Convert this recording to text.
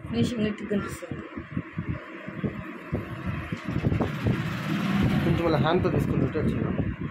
Finishing నీట్గా కనిపిస్తుంది. కొంచెం మళ్ళీ హ్యాండ్తో తీసుకుని రొటేట్ చేయాలి.